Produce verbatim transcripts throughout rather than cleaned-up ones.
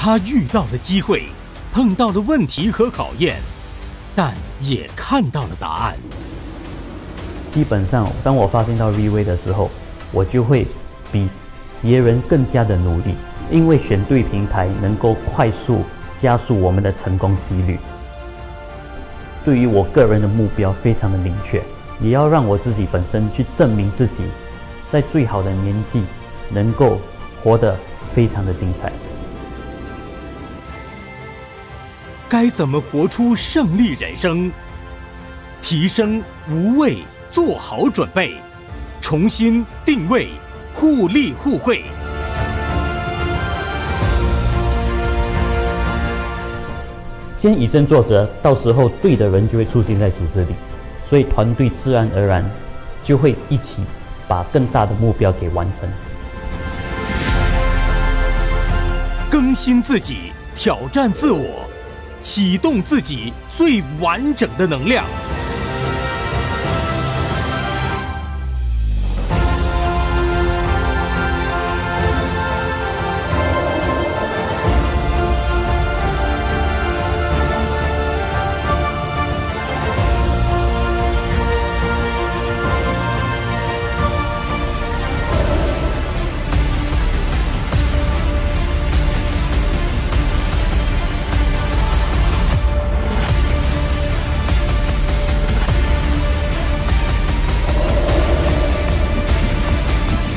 他遇到了机会，碰到了问题和考验，但也看到了答案。 基本上，当我发现到 V-Way 的时候，我就会比别人更加的努力，因为选对平台能够快速加速我们的成功几率。对于我个人的目标非常的明确，也要让我自己本身去证明自己，在最好的年纪能够活得非常的精彩。 该怎么活出胜利人生？提升无畏，做好准备，重新定位，互利互惠。 先以身作则，到时候对的人就会出现在组织里，所以团队自然而然就会一起把更大的目标给完成。 更新自己，挑战自我，启动自己最完整的能量。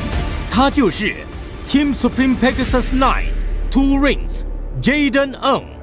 他就是 Team Supreme Pegasus Nine Two Rings Jaden Ng。